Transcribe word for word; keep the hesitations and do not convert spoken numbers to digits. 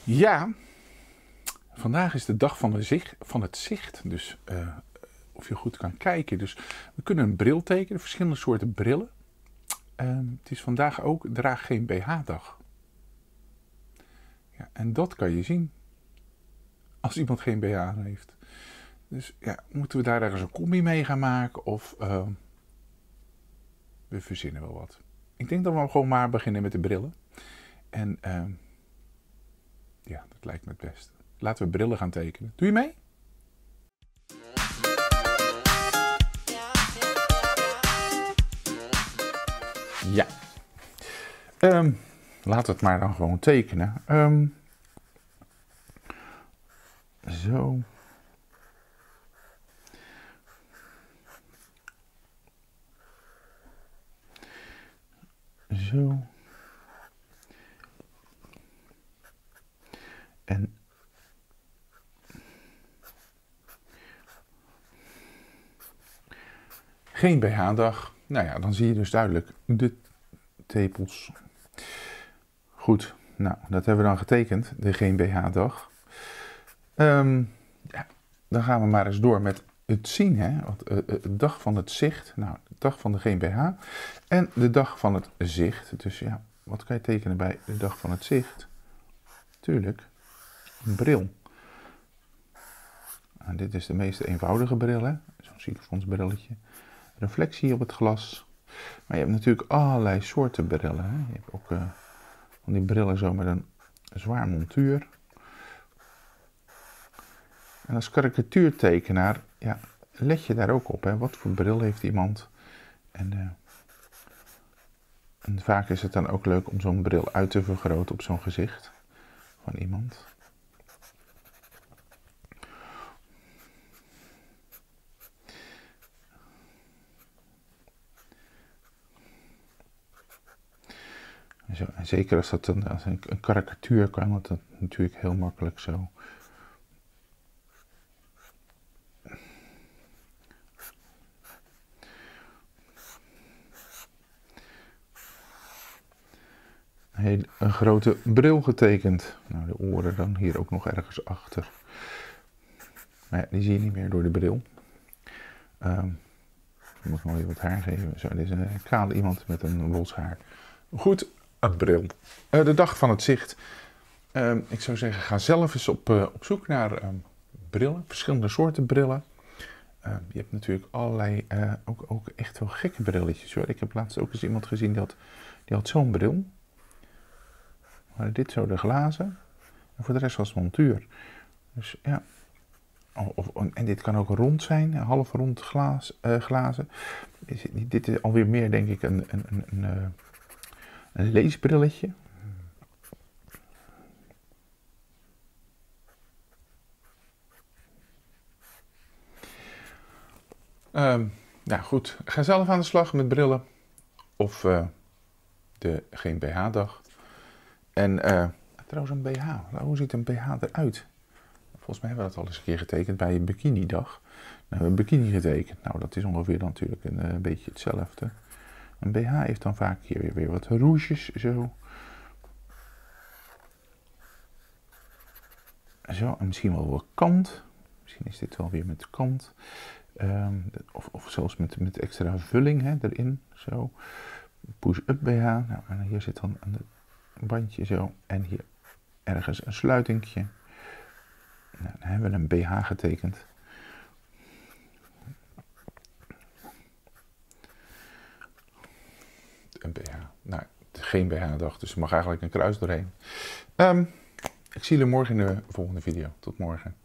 Ja, vandaag is de dag van, de zicht, van het zicht. Dus uh, of je goed kan kijken. Dus we kunnen een bril tekenen, verschillende soorten brillen. Uh, het is vandaag ook draag geen B H-dag. Ja, en dat kan je zien als iemand geen B H heeft. Dus ja, moeten we daar ergens een combi mee gaan maken of uh, we verzinnen wel wat. Ik denk dat we gewoon maar beginnen met de brillen. En uh, ja, dat lijkt me het beste. Laten we brillen gaan tekenen. Doe je mee? Ja. Um, laten we het maar dan gewoon tekenen. Um, zo. Zo. En geen B H-dag. Nou ja, dan zie je dus duidelijk de tepels. Goed, nou, dat hebben we dan getekend, de geen B H-dag. Um, ja, dan gaan we maar eens door met het zien, hè. Want, uh, de dag van het zicht, nou, de dag van de geen B H en de dag van het zicht. Dus ja, wat kan je tekenen bij de dag van het zicht? Tuurlijk, een bril. En dit is de meest eenvoudige bril, hè. Zo'n ziekenfondsbrilletje. Reflectie op het glas. Maar je hebt natuurlijk allerlei soorten brillen, hè. Je hebt ook uh, van die brillen zo met een zwaar montuur. En als karikatuurtekenaar, ja, let je daar ook op, hè. Wat voor bril heeft iemand? En, uh, en vaak is het dan ook leuk om zo'n bril uit te vergroten op zo'n gezicht van iemand. Zo, en zeker als dat een, als een, een karikatuur kan, want dat natuurlijk heel makkelijk zo. Een, heel, een grote bril getekend. Nou, de oren dan hier ook nog ergens achter. Maar ja, die zie je niet meer door de bril. Um, ik moet nog even wat haar geven. Zo, dit is een kale iemand met een los haar. Goed. Een bril. Uh, de dag van het zicht. Uh, ik zou zeggen, ga zelf eens op, uh, op zoek naar uh, brillen. Verschillende soorten brillen. Uh, je hebt natuurlijk allerlei, uh, ook, ook echt wel gekke brilletjes hoor. Ik heb laatst ook eens iemand gezien die had, die had zo'n bril. Maar dit zo de glazen. En voor de rest was het montuur. Dus ja. Of, of, en dit kan ook rond zijn. Half rond glaas, uh, glazen. Dit is alweer meer denk ik een... een, een, een uh, Een leesbrilletje. Um, nou goed, ga zelf aan de slag met brillen. Of uh, de geen B H-dag. En uh, trouwens een B H. Hoe ziet een B H eruit? Volgens mij hebben we dat al eens een keer getekend bij een bikini-dag. We hebben een bikini getekend. Nou, dat is ongeveer dan natuurlijk een, een beetje hetzelfde. Een B H heeft dan vaak hier weer, weer wat rouges, zo. Zo, en misschien wel wat kant. Misschien is dit wel weer met kant. Um, of, of zelfs met, met extra vulling hè, erin, zo. Push-up B H. Nou, en hier zit dan een bandje zo. En hier ergens een sluitingje. Nou, dan hebben we een B H getekend. Een B H. Nou, geen B H-dag, dus er mag eigenlijk een kruis doorheen. Um, ik zie jullie morgen in de volgende video. Tot morgen.